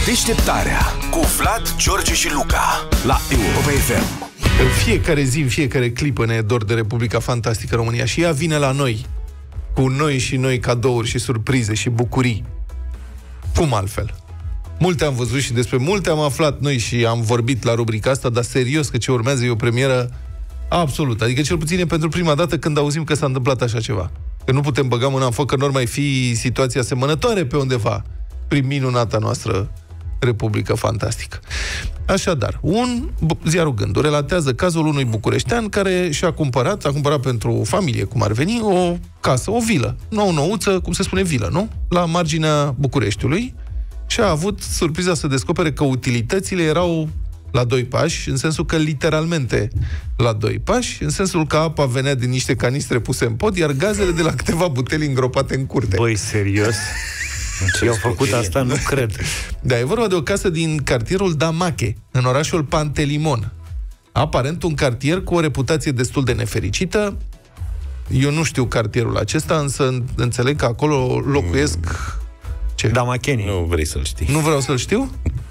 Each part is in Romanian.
Deșteptarea cu Vlad, George și Luca la Europa FM. În fiecare zi, în fiecare clipă ne e dor de Republica Fantastică România și ea vine la noi cu noi și noi cadouri și surprize și bucurii. Cum altfel? Multe am văzut și despre multe am aflat noi și am vorbit la rubrica asta, dar serios că ce urmează e o premieră absolută. Adică cel puțin e pentru prima dată când auzim că s-a întâmplat așa ceva. Că nu putem băga mâna în foc, că nu ar mai fi situația asemănătoare pe undeva prin minunata noastră Republică Fantastică. Așadar, ziarul Gândul relatează cazul unui bucureștean care a cumpărat pentru familie, cum ar veni, o casă, o vilă, nouță, cum se spune vilă, nu? La marginea Bucureștiului, și a avut surpriza să descopere că utilitățile erau la 2 pași, în sensul că literalmente la 2 pași, în sensul că apa venea din niște canistre puse în pod, iar gazele de la câteva buteli îngropate în curte. Băi, serios? Ce au făcut asta, nu cred. Da, e vorba de o casă din cartierul Damache, în orașul Pantelimon. Aparent un cartier cu o reputație destul de nefericită. Eu nu știu cartierul acesta, însă înțeleg că acolo locuiesc... Ce? Damachenii. Nu vrei să-l știi. Nu vreau să-l știu?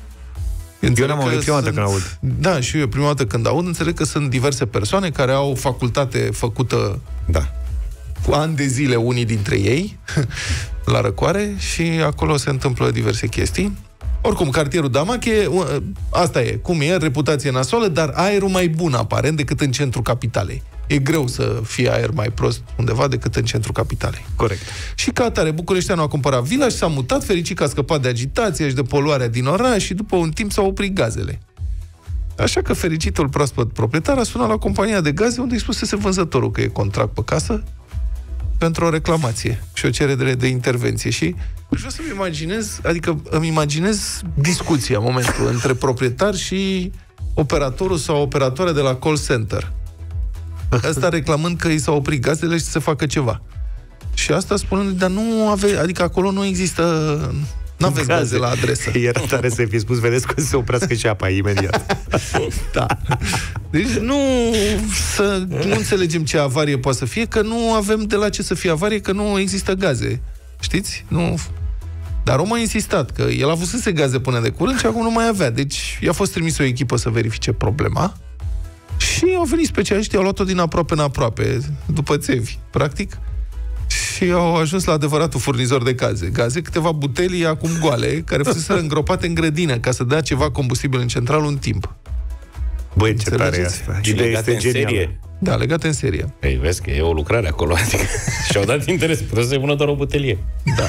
Eu n-am auzit prima dată când aud. Da, și eu prima dată când aud, înțeleg că sunt diverse persoane care au facultate făcută cu ani de zile, unii dintre ei, la Răcoare, și acolo se întâmplă diverse chestii. Oricum, cartierul Damache, asta e, cum e, reputație nasoală, dar aerul mai bun, aparent, decât în centrul capitalei. E greu să fie aer mai prost undeva decât în centrul capitalei. Corect. Și ca atare, bucureșteanul a cumpărat vila și s-a mutat, fericit că a scăpat de agitație și de poluarea din oraș, și după un timp s-au oprit gazele. Așa că fericitul proaspăt proprietar a sunat la compania de gaze, unde îi spusese vânzătorul că e contract pe casă pentru o reclamație și o cerere de intervenție. Și vreau să-mi imaginez, adică îmi imaginez discuția în momentul între proprietar și operatorul sau operatoarea de la call center. Asta reclamând că i s-au oprit gazele și să facă ceva. Și asta spunând, dar nu ave, adică acolo nu există, n-aveți gaze la adresă. Era tare să fi spus, vedeți că se oprească și apa imediat. Da. Deci nu înțelegem ce avarie poate să fie, că nu avem de la ce să fie avarie, că nu există gaze. Știți? Nu. Dar omul a insistat că el avusese gaze până de curând și acum nu mai avea. Deci i-a fost trimis o echipă să verifice problema. Și au venit specialiștii, au luat-o din aproape în aproape, după țevi, practic, și au ajuns la adevăratul furnizor de gaze. Câteva butelii acum goale, care fusese îngropate în grădină, ca să dea ceva combustibil în central un timp. Băi, ce tare e asta. Ideea este genială. Da, legate în serie. Ei, vezi că e o lucrare acolo, adică și-au dat interes, puteți să-i pună doar o butelie. Da.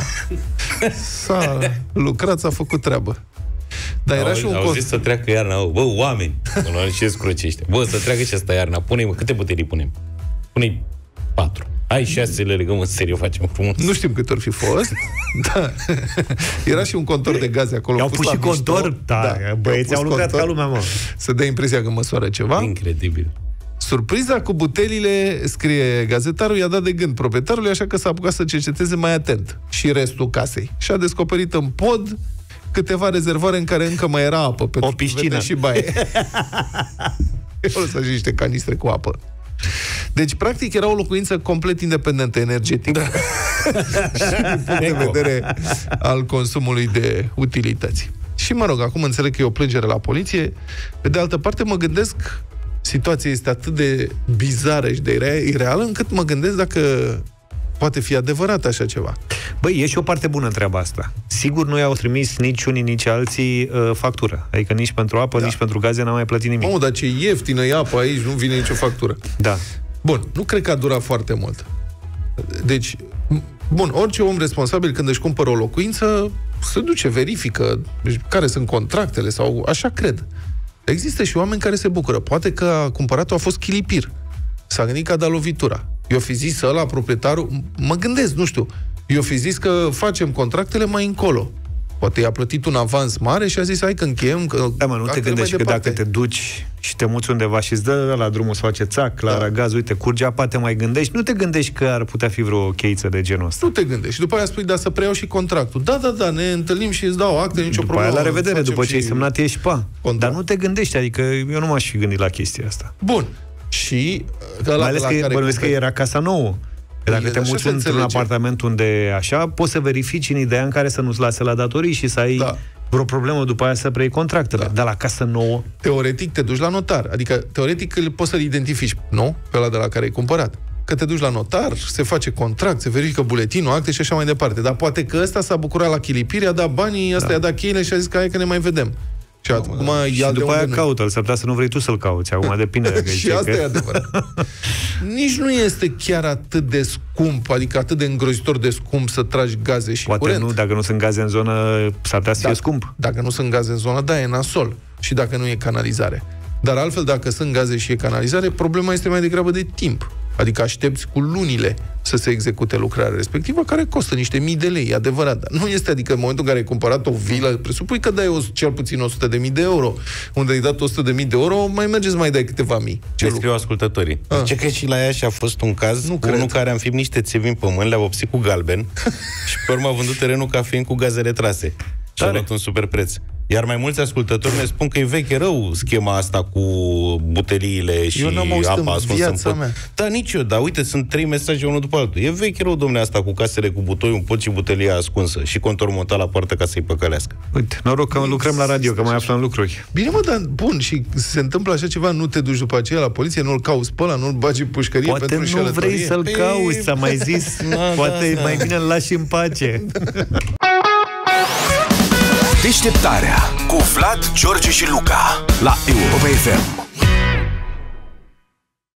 S-a lucrat, s-a făcut treabă. Dar era și un cost. Au zis să treacă iarna. Bă, oameni, ce scrucește. Bă, să treacă și asta iarna. Pune-i, câte butelii punem? Pune-i 4. Hai 6, le legăm în serie, o facem frumos. Nu știm cât or fi fost. Da. Era și un contor de gaze acolo. I-au pus și contor? Da, băieții au lucrat ca lumea, mă. Să dea impresia că măsoară ceva. Incredibil. Surpriza cu butelile, scrie gazetarul, i-a dat de gând proprietarului, așa că s-a apucat să cerceteze mai atent și restul casei. Și a descoperit în pod câteva rezervoare în care încă mai era apă, pentru o piscină și baie. O lăsat și niște canistre cu apă. Deci, practic, era o locuință complet independentă energetic. Da. Și din punct de vedere al consumului de utilități. Și, mă rog, acum înțeleg că e o plângere la poliție. Pe de altă parte, mă gândesc, situația este atât de bizară și de ireală, încât mă gândesc dacă poate fi adevărat așa ceva. Băi, e și o parte bună în treaba asta. Sigur nu i-au trimis nici unii, nici alții factură. Adică nici pentru apă, nici pentru gaze n-am mai plătit nimic. Dar ce ieftină e apa aici, nu vine nicio factură. Da. Bun, nu cred că a durat foarte mult. Deci, bun, orice om responsabil când își cumpără o locuință se duce, verifică care sunt contractele sau așa cred. Există și oameni care se bucură. Poate că a cumpărat-o, a fost chilipir. S-a gândit că a dat lovitura. Eu fi zis ăla, proprietarul, mă gândesc, nu știu, eu fi zis că facem contractele mai încolo. Poate i-a plătit un avans mare și a zis, hai că încheiem. Da, mă, nu te gândești că dacă te duci și te muți undeva și îți dă la drumul să face țac, la răgaz, uite, curge apa, te mai gândești? Nu te gândești că ar putea fi vreo cheiță de genul ăsta? Nu te gândești. Și după aia spui, da, să preiau și contractul. Da, ne întâlnim și îți dau acte, nicio problemă. La revedere, după ce ai semnat, ești Dar nu te gândești, adică eu nu m-aș fi gândit la chestia asta. Bun. Și mai ales că bănuiesc că era casa nouă. Că dacă te muți într-un apartament unde așa, poți să verifici în ideea în care să nu-ți lase la datorii și să ai vreo problemă după aia să preiei contractele. Dar la casă nouă... Teoretic te duci la notar. Adică, teoretic, poți să-l identifici, nu? Pe ăla de la care ai cumpărat. Că te duci la notar, se face contract, se verifică buletinul, acte și așa mai departe. Dar poate că ăsta s-a bucurat la chilipire, a dat banii, ăsta i-a dat cheile și a zis că hai că ne mai vedem. Și acum și după aia caută-l, s-ar putea să nu vrei tu să-l cauți. Acum depinde dacă și asta e adevărat. Nici nu este chiar atât de scump, adică atât de îngrozitor de scump să tragi gaze și poate curent. Nu, dacă nu sunt gaze în zonă, s-ar putea să fie scump. Dacă nu sunt gaze în zonă, da, e nasol. Și dacă nu e canalizare. Dar altfel, dacă sunt gaze și e canalizare, problema este mai degrabă de timp. Adică aștepți cu lunile să se execute lucrarea respectivă, care costă niște mii de lei, adevărat. Dar nu este, adică în momentul în care ai cumpărat o vilă, presupui că dai cel puțin 100.000 de euro. Unde ai dat 100.000 de euro, mai mergeți să mai dai câteva mii. Ce scriu ascultătorii? Ce că și la ea și a fost un caz, unul care a înfipt niște țevi în pământ, le-a vopsit cu galben și pe urmă a vândut terenul ca fiind cu gaze retrase. Și a luat un super preț. Iar mai mulți ascultători ne spun că e veche rău schema asta cu buteliile și apa ascunsă în pod. Da, nici eu, dar uite, sunt 3 mesaje unul după altul. E veche rău, domne, asta cu casele cu butoi, un pod și butelia ascunsă și contor montat la poartă ca să-i păcălească. Uite, noroc că lucrăm la radio, că mai aflăm lucruri. Bine, mă, dar bun, și se întâmplă așa ceva, nu te duci după aceea la poliție, nu-l cauți pe ăla, nu-l bagi în pușcărie poate pentru nu vrei să-l cauți, s-a mai zis. Poate mai bine îl lași în pace. Deșteptarea cu Vlad, George și Luca la Europa FM.